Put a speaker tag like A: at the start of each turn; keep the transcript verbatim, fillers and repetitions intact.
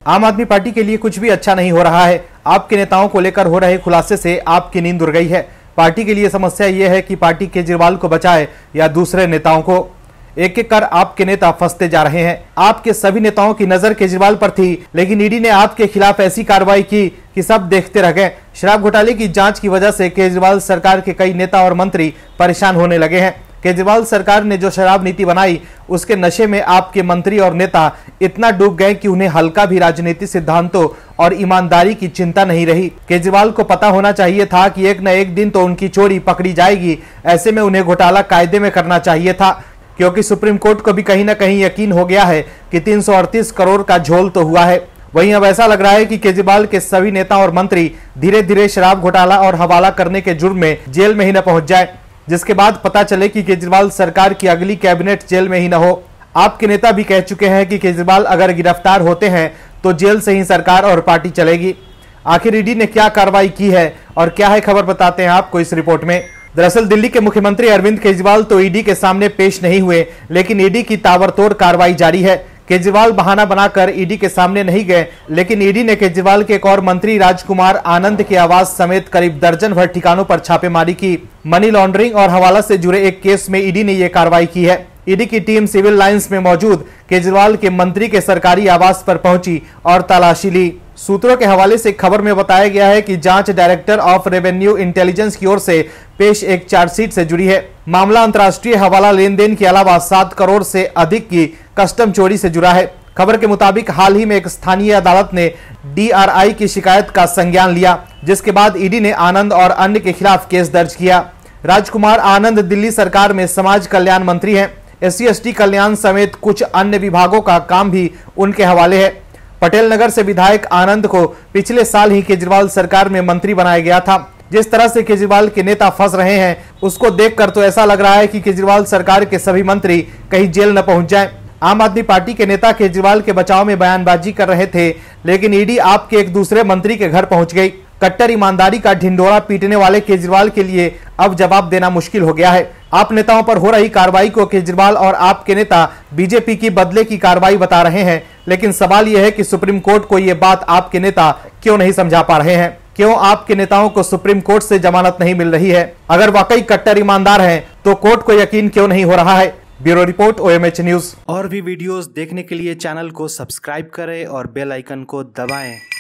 A: आम आदमी पार्टी के लिए कुछ भी अच्छा नहीं हो रहा है। आपके नेताओं को लेकर हो रहे खुलासे से आपकी नींद उड़ गई है। पार्टी के लिए समस्या यह है कि पार्टी केजरीवाल को बचाए या दूसरे नेताओं को। एक एक कर आपके नेता फंसते जा रहे हैं। आपके सभी नेताओं की नजर केजरीवाल पर थी, लेकिन ईडी ने आपके खिलाफ ऐसी कार्रवाई की कि सब देखते रह गए। शराब घोटाले की जांच की वजह से केजरीवाल सरकार के कई नेता और मंत्री परेशान होने लगे हैं। केजरीवाल सरकार ने जो शराब नीति बनाई, उसके नशे में आपके मंत्री और नेता इतना डूब गए कि उन्हें हल्का भी राजनीतिक सिद्धांतों और ईमानदारी की चिंता नहीं रही। केजरीवाल को पता होना चाहिए था कि एक न एक दिन तो उनकी चोरी पकड़ी जाएगी। ऐसे में उन्हें घोटाला कायदे में करना चाहिए था, क्योंकि सुप्रीम कोर्ट को भी कहीं ना कहीं यकीन हो गया है कि तीन सौ अड़तीस करोड़ का झोल तो हुआ है। वहीं अब ऐसा लग रहा है कि केजरीवाल के सभी नेता और मंत्री धीरे धीरे शराब घोटाला और हवाला करने के जुर्म में जेल में ही न पहुंच जाए, जिसके बाद पता चले कि केजरीवाल सरकार की अगली कैबिनेट जेल में ही न हो। आपके नेता भी कह चुके हैं कि केजरीवाल अगर गिरफ्तार होते हैं तो जेल से ही सरकार और पार्टी चलेगी। आखिर ईडी ने क्या कार्रवाई की है और क्या है, खबर बताते हैं आपको इस रिपोर्ट में। दरअसल दिल्ली के मुख्यमंत्री अरविंद केजरीवाल तो ईडी के सामने पेश नहीं हुए, लेकिन ईडी की ताबड़तोड़ कार्रवाई जारी है। केजरीवाल बहाना बनाकर ईडी के सामने नहीं गए, लेकिन ईडी ने केजरीवाल के एक और मंत्री राजकुमार आनंद के आवास समेत करीब दर्जन भर ठिकानों पर छापेमारी की। मनी लॉन्ड्रिंग और हवाला से जुड़े एक केस में ईडी ने यह कार्रवाई की है। ईडी की टीम सिविल लाइंस में मौजूद केजरीवाल के मंत्री के सरकारी आवास पर पहुंची और तलाशी ली। सूत्रों के हवाले से खबर में बताया गया है कि जांच डायरेक्टर ऑफ रेवेन्यू इंटेलिजेंस की ओर से पेश एक चार्जशीट से जुड़ी है। मामला अंतर्राष्ट्रीय हवाला लेन देन के अलावा सात करोड़ से अधिक की कस्टम चोरी से जुड़ा है। खबर के मुताबिक हाल ही में एक स्थानीय अदालत ने डीआरआई की शिकायत का संज्ञान लिया, जिसके बाद ईडी ने आनंद और अन्य के खिलाफ केस दर्ज किया। राजकुमार आनंद दिल्ली सरकार में समाज कल्याण मंत्री हैं। एस सी एस टी कल्याण समेत कुछ अन्य विभागों का काम भी उनके हवाले है। पटेल नगर से विधायक आनंद को पिछले साल ही केजरीवाल सरकार में मंत्री बनाया गया था। जिस तरह से केजरीवाल के नेता फंस रहे हैं, उसको देखकर तो ऐसा लग रहा है कि केजरीवाल सरकार के सभी मंत्री कहीं जेल न पहुंच जाएं। आम आदमी पार्टी के नेता केजरीवाल के बचाव में बयानबाजी कर रहे थे, लेकिन ईडी आपके एक दूसरे मंत्री के घर पहुंच गई। कट्टर ईमानदारी का ढिंडोरा पीटने वाले केजरीवाल के लिए अब जवाब देना मुश्किल हो गया है। आप नेताओं पर हो रही कार्रवाई को केजरीवाल और आपके नेता बीजेपी की बदले की कार्रवाई बता रहे हैं, लेकिन सवाल यह है कि सुप्रीम कोर्ट को यह बात आपके नेता क्यों नहीं समझा पा रहे हैं। क्यों आपके नेताओं को सुप्रीम कोर्ट से जमानत नहीं मिल रही है? अगर वाकई कट्टर ईमानदार हैं, तो कोर्ट को यकीन क्यों नहीं हो रहा है? Bureau report, O M H news.
B: और भी वीडियोस देखने के लिए चैनल को सब्सक्राइब करें और बेल आइकन को दबाएं।